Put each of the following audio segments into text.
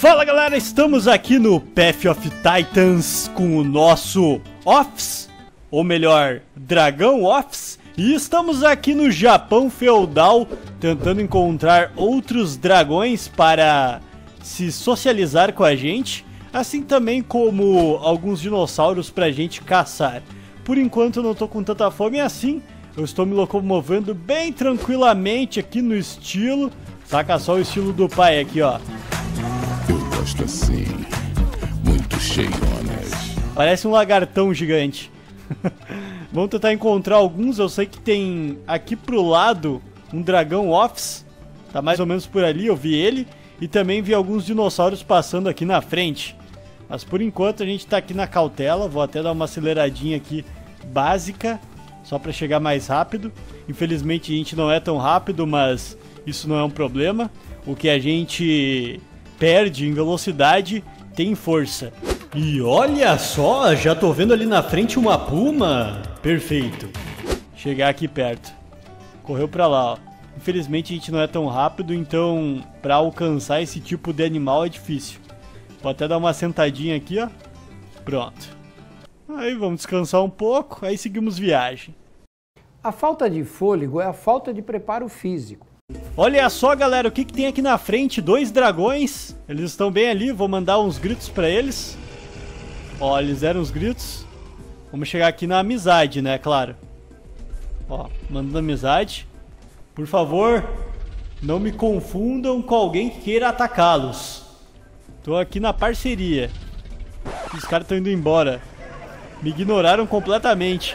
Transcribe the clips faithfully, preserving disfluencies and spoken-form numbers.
Fala galera, estamos aqui no Path of Titans com o nosso Office, ou melhor, Dragão Office. E estamos aqui no Japão feudal, tentando encontrar outros dragões para se socializar com a gente, assim também como alguns dinossauros pra gente caçar. Por enquanto eu não tô com tanta fome assim, eu estou me locomovendo bem tranquilamente aqui no estilo, saca só o estilo do pai aqui, ó. Eu gosto assim, muito cheionas. Parece um lagartão gigante. Vamos tentar encontrar alguns, eu sei que tem aqui pro lado um dragão Office, tá mais ou menos por ali, eu vi ele, e também vi alguns dinossauros passando aqui na frente. Mas por enquanto a gente tá aqui na cautela, vou até dar uma aceleradinha aqui básica, só pra chegar mais rápido. Infelizmente a gente não é tão rápido, mas isso não é um problema. O que a gente perde em velocidade tem força. E olha só, já tô vendo ali na frente uma puma. Perfeito. Chegar aqui perto. Correu pra lá, ó. Infelizmente a gente não é tão rápido, então pra alcançar esse tipo de animal é difícil. Vou até dar uma sentadinha aqui, ó. Pronto. Aí vamos descansar um pouco, aí seguimos viagem. A falta de fôlego é a falta de preparo físico. Olha só, galera, o que, que tem aqui na frente? Dois dragões. Eles estão bem ali, vou mandar uns gritos pra eles. Ó, eles deram uns gritos. Vamos chegar aqui na amizade, né, claro. Ó, mandando amizade. Por favor, não me confundam com alguém que queira atacá-los. Tô aqui na parceria. Os caras estão indo embora. Me ignoraram completamente.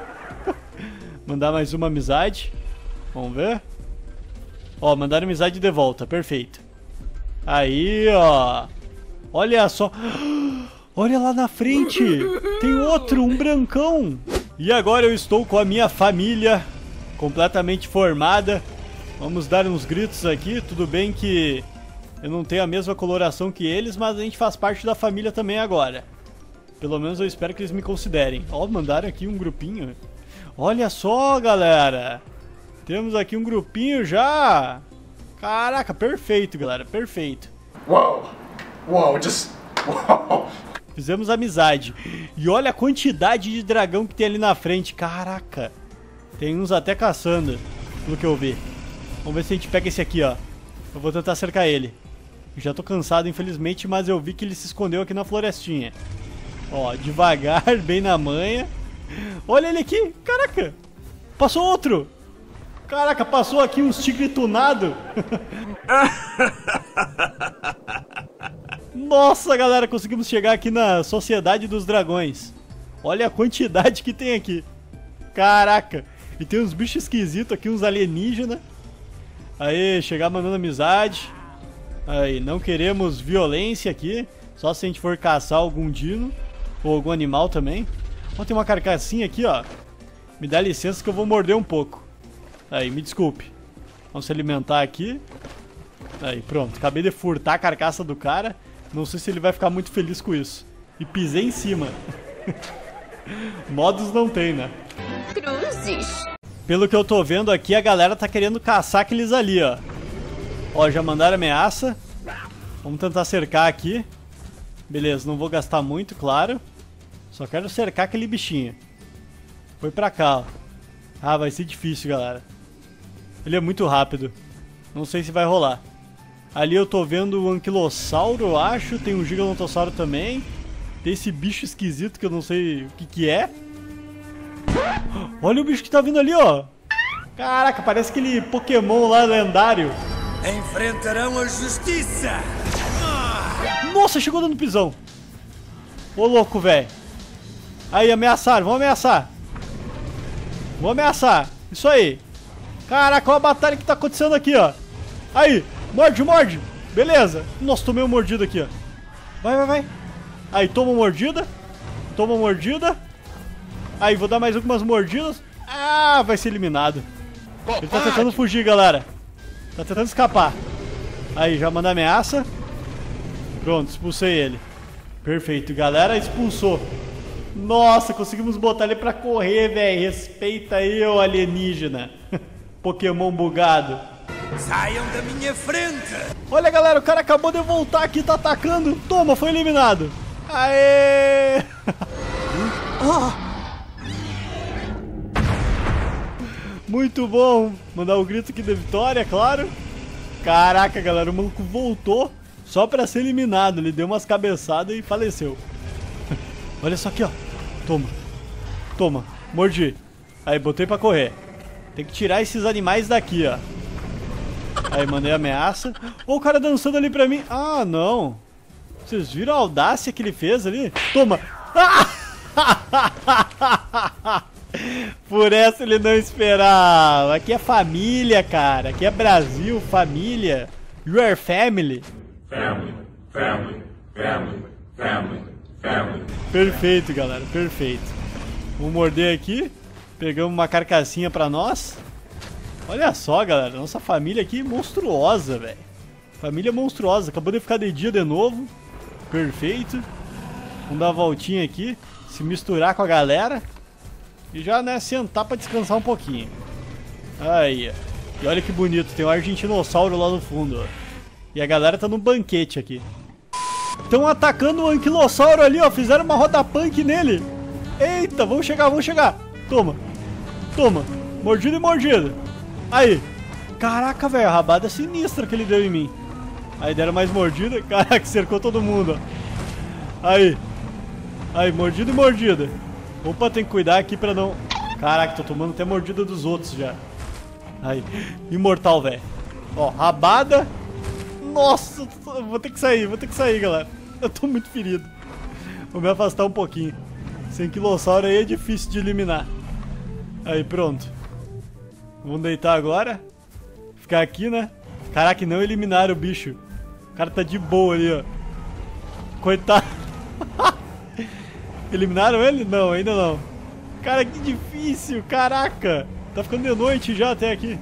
Mandar mais uma amizade. Vamos ver. Ó, mandaram amizade de volta, perfeito. Aí, ó. Olha só. Olha lá na frente. Tem outro, um brancão. E agora eu estou com a minha família completamente formada. Vamos dar uns gritos aqui. Tudo bem que eu não tenho a mesma coloração que eles, mas a gente faz parte da família também agora. Pelo menos eu espero que eles me considerem. Ó, mandaram aqui um grupinho. Olha só, galera. Temos aqui um grupinho já. Caraca, perfeito, galera, perfeito. Uau, uau, just uau. Fizemos amizade. E olha a quantidade de dragão que tem ali na frente. Caraca. Tem uns até caçando, pelo que eu vi. Vamos ver se a gente pega esse aqui, ó. Eu vou tentar cercar ele. Já tô cansado, infelizmente, mas eu vi que ele se escondeu aqui na florestinha. Ó, devagar, bem na manha. Olha ele aqui, caraca. Passou outro. Caraca, passou aqui uns tigre tunado. Nossa, galera, conseguimos chegar aqui na Sociedade dos Dragões. Olha a quantidade que tem aqui. Caraca. E tem uns bichos esquisitos aqui, uns alienígenas. Aí, chegar mandando amizade. Aí, não queremos violência aqui. Só se a gente for caçar algum dino. Ou algum animal também. Ó, tem uma carcassinha aqui, ó. Me dá licença que eu vou morder um pouco. Aí, me desculpe. Vamos se alimentar aqui. Aí, pronto. Acabei de furtar a carcaça do cara. Não sei se ele vai ficar muito feliz com isso. E pisei em cima. Modos não tem, né? Cruzes. Pelo que eu tô vendo aqui, a galera tá querendo caçar aqueles ali, ó. Ó, já mandaram ameaça. Vamos tentar cercar aqui. Beleza, não vou gastar muito, claro. Só quero cercar aquele bichinho. Foi pra cá, ó. Ah, vai ser difícil, galera. Ele é muito rápido. Não sei se vai rolar. Ali eu tô vendo o anquilossauro, eu acho. Tem um gigantossauro também. Tem esse bicho esquisito que eu não sei o que que é. Olha o bicho que tá vindo ali, ó. Caraca, parece aquele Pokémon lá lendário. Enfrentarão a justiça. Nossa, chegou dando pisão. Ô, louco, velho. Aí, ameaçaram, vamos ameaçar. Vou ameaçar. Isso aí. Caraca, olha a batalha que tá acontecendo aqui, ó. Aí, morde, morde. Beleza. Nossa, tomei uma mordida aqui, ó. Vai, vai, vai. Aí, toma uma mordida. Toma uma mordida. Aí, vou dar mais algumas mordidas. Ah, vai ser eliminado. Ele tá tentando fugir, galera. Tá tentando escapar. Aí, já manda ameaça. Pronto, expulsei ele. Perfeito, galera, expulsou. Nossa, conseguimos botar ele pra correr, velho. Respeita aí, ô alienígena. Pokémon bugado. Saiam da minha frente! Olha, galera, o cara acabou de voltar aqui, tá atacando. Toma, foi eliminado. Aê! Muito bom. Mandar o grito aqui de vitória, claro. Caraca, galera, o maluco voltou só pra ser eliminado. Ele deu umas cabeçadas e faleceu. Olha só aqui, ó. Toma. Toma. Mordi. Aí, botei pra correr. Tem que tirar esses animais daqui, ó. Aí, mandei ameaça. Ó, o cara dançando ali pra mim. Ah, não. Vocês viram a audácia que ele fez ali? Toma. Por essa ele não esperava. Aqui é família, cara. Aqui é Brasil, família. You are family. Family, family, family, family, family. Perfeito, galera, perfeito. Vou morder aqui. Pegamos uma carcassinha pra nós. Olha só, galera, nossa família aqui monstruosa, velho. Família monstruosa, acabou de ficar de dia de novo. Perfeito. Vamos dar uma voltinha aqui, se misturar com a galera e já, né, sentar pra descansar um pouquinho. Aí, ó. E olha que bonito, tem um argentinossauro lá no fundo, ó. E a galera tá no banquete aqui. Estão atacando o anquilossauro ali, ó. Fizeram uma roda punk nele. Eita, vamos chegar, vamos chegar. Toma, toma, mordida e mordida. Aí, caraca, velho, a rabada sinistra que ele deu em mim. Aí deram mais mordida, caraca, cercou todo mundo, ó. Aí, aí, mordida e mordida. Opa, tem que cuidar aqui pra não... Caraca, tô tomando até mordida dos outros já. Aí, imortal, velho. Ó, rabada. Nossa, vou ter que sair, vou ter que sair, galera. Eu tô muito ferido. Vou me afastar um pouquinho. Esse anquilossauro aí é difícil de eliminar. Aí, pronto. Vamos deitar agora. Ficar aqui, né? Caraca, não eliminaram o bicho. O cara tá de boa ali, ó. Coitado. Eliminaram ele? Não, ainda não. Cara, que difícil, caraca. Tá ficando de noite já até aqui.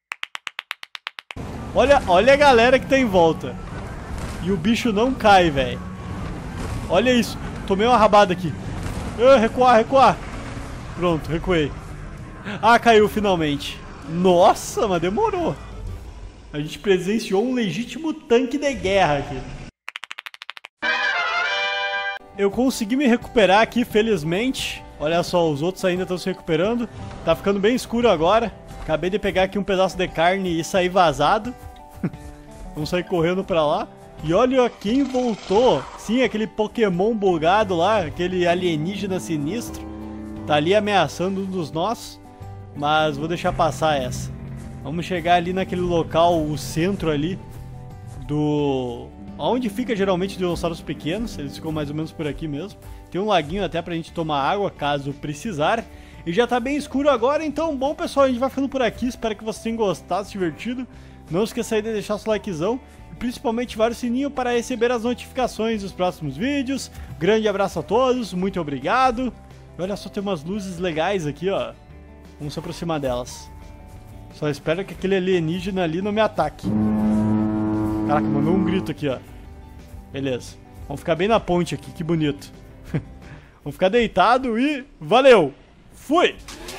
Olha, olha a galera que tá em volta. E o bicho não cai, velho. Olha isso. Tomei uma rabada aqui. Ah, recuar, recuar. Pronto, recuei. Ah, caiu finalmente. Nossa, mas demorou. A gente presenciou um legítimo tanque de guerra aqui. Eu consegui me recuperar aqui, felizmente. Olha só, os outros ainda estão se recuperando. Tá ficando bem escuro agora. Acabei de pegar aqui um pedaço de carne e sair vazado. Vamos sair correndo pra lá. E olha quem voltou. Sim, aquele Pokémon bugado lá, aquele alienígena sinistro. Tá ali ameaçando um dos nossos. Mas vou deixar passar essa. Vamos chegar ali naquele local, o centro ali do... Onde fica geralmente os dinossauros pequenos. Eles ficam mais ou menos por aqui mesmo. Tem um laguinho até pra gente tomar água, caso precisar. E já tá bem escuro agora, então, bom, pessoal, a gente vai ficando por aqui. Espero que vocês tenham gostado, se divertido. Não esqueça aí de deixar seu likezão. E principalmente ativar o sininho para receber as notificações dos próximos vídeos. Grande abraço a todos, muito obrigado. E olha só, tem umas luzes legais aqui, ó. Vamos se aproximar delas. Só espero que aquele alienígena ali não me ataque. Caraca, mandou um grito aqui, ó. Beleza. Vamos ficar bem na ponte aqui, que bonito. Vamos ficar deitado e... Valeu! Fui!